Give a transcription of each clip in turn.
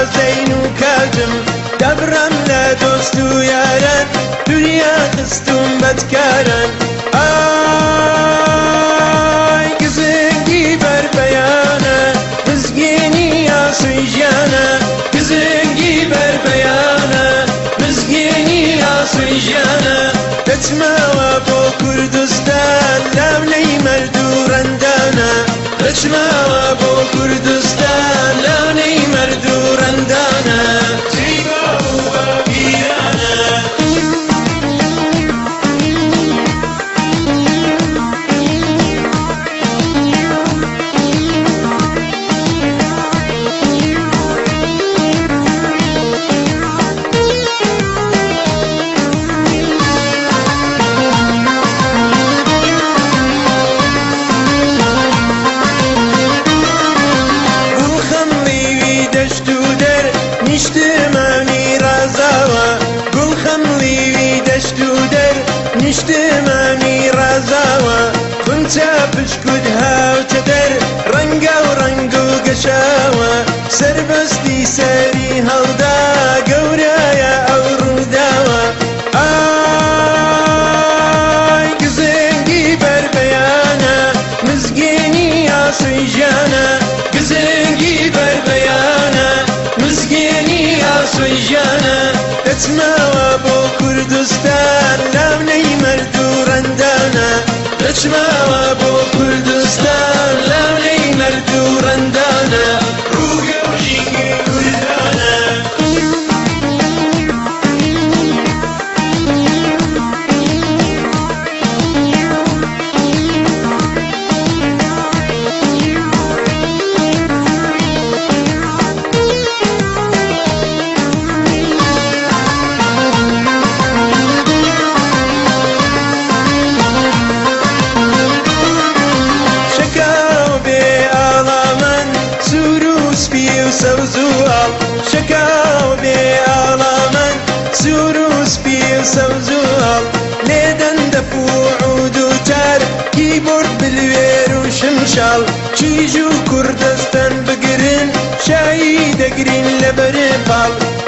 زين و کاتم دەبڕم لە دۆست و یاران دوریا خستوم بەدکاران ئای گزنگی بەربەیانە مزگینی ئاسوی ژیانە گزنگی بەربەیانە مزگینی ئاسوی ژیانە دەچمەوە بۆ کوردستان لەولەی مەرد و ڕەندانە دەچمەوە بۆ کوردستان لەولەی مەرد و ڕەندانە جیبە و بەگیرانە نیشتمانی رازاوە گوڵخەملیوی دەشت و دەر نیشتمانی رازاوە خونچە پشکود هاوتە دەر ڕەنگە و ڕەنگ و گەشاوە سەربەستی سەری هەڵدا گەورەیە ئەو ڕووداوە ئای گزنگی بەربەیانە مزگینی ئاسوی ژیانە گزنگی بەربەیانە مزگینی ئاسوی ژیانە دەچمەوە بۆ کوردستان لەولەی مەرد و ڕەندانە دەچمەوە بۆ کوردستان لەولەی مەرد و ڕەندانە ڕووگە و ژینگی کوردانە سەوزوڵ شەکاو بێ ئاڵامەن سوور و سپی و سەوزوڵ لێدەن دەف و عود و تار کیبۆرد بلوێر و شمشاڵ کیژ و کوردستان بگرن شایی دەگرین لە بەرێپاڵ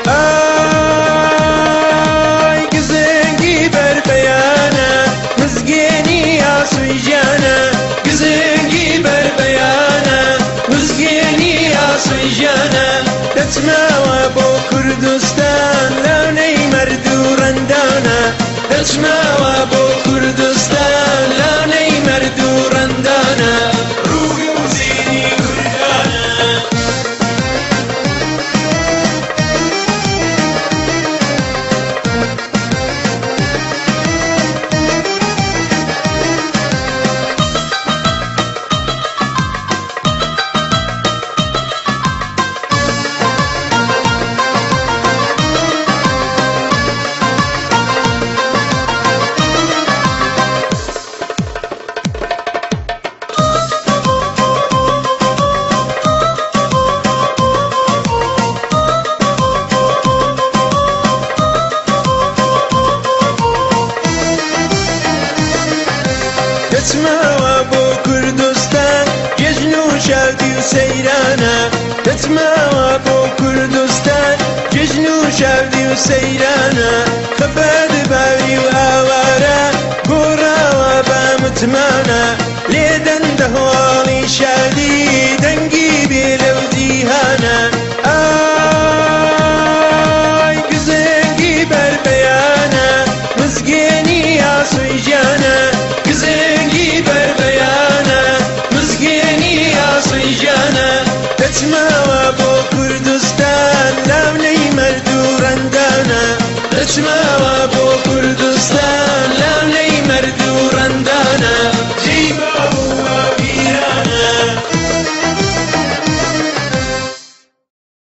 ئای گزنگی بەربەیانە مزگێنی ئاسوی ژیانە گزنگی بەربەیانە مزگێنی ئاسوی ژیانە دەچمەوە بۆ کوردستان لەولەی مەرد و ڕەندانە دەچمەوە بۆ کوردستان لەولەی مەرد و ڕەندانە ڕووگە و زینی کوردانە دەچمەوە بۆ کوردستان گەژن و شادی و سەیرانە دەچمەوە بۆ کوردستان گەژن و شادی و سەیرانە خەبەر باوی و ئاوارە گۆڕاوە بە متمانە لێدەن دەهۆڵی شادی دەنگی